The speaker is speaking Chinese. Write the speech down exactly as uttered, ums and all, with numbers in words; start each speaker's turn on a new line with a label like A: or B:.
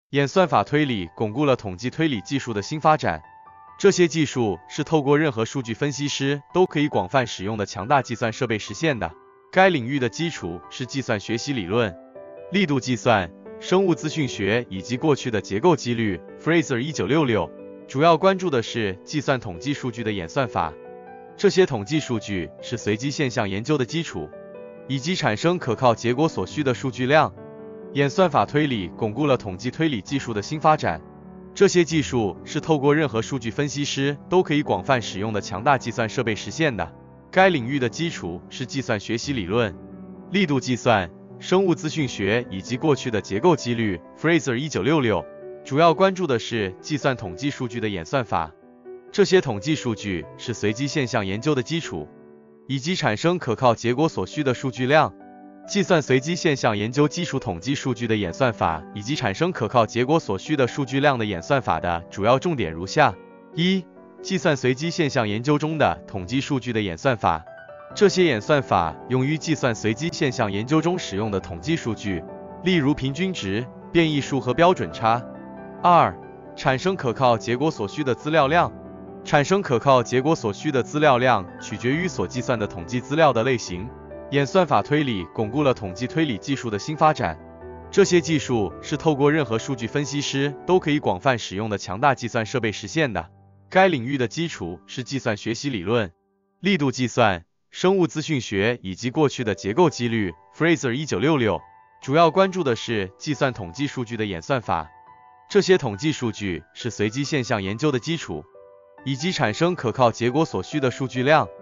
A: 演算法推理巩固了统计推理技术的新发展。这些技术是透过任何数据分析师都可以广泛使用的强大计算设备实现的。该领域的基础是计算学习理论、力度计算、生物资讯学以及过去的结构几率 Fraser 一九六六，主要关注的是计算统计数据的演算法。这些统计数据是随机现象研究的基础，以及产生可靠结果所需的数据量。演算法推理巩固了统计推理技术的新发展。这些技术是透过任何数据分析师都可以广泛使用的强大计算设备实现的。该领域的基础是计算学习理论、力度计算、生物资讯学以及过去的结构几率 Fraser 一九六六，主要关注的是计算统计数据的演算法。这些统计数据是随机现象研究的基础，以及产生可靠结果所需的数据量。计算随机现象研究基础统计数据的演算法以及产生可靠结果所需的数据量的演算法的主要重点如下：一、计算随机现象研究中的统计数据的演算法。这些演算法用于计算随机现象研究中使用的统计数据，例如平均值、变异数和标准差。二、产生可靠结果所需的资料量。产生可靠结果所需的资料量取决于所计算的统计资料的类型。演算法推理巩固了统计推理技术的新发展。这些技术是透过任何数据分析师都可以广泛使用的强大计算设备实现的。该领域的基础是计算学习理论、力度计算、生物资讯学以及过去的结构几率 Fraser 一九六六，主要关注的是计算统计数据的演算法。这些统计数据是随机现象研究的基础，以及产生可靠结果所需的数据量。